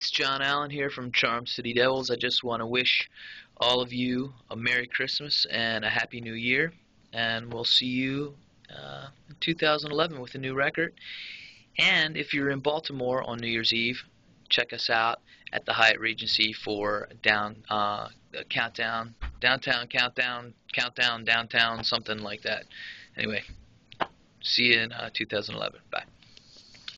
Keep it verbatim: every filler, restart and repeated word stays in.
It's John Allen here from Charm City Devils. I just want to wish all of you a Merry Christmas and a Happy New Year. And we'll see you uh, in two thousand eleven with a new record. And if you're in Baltimore on New Year's Eve, check us out at the Hyatt Regency for down uh, countdown, downtown countdown, countdown downtown, something like that. Anyway, see you in uh, two thousand eleven. Bye.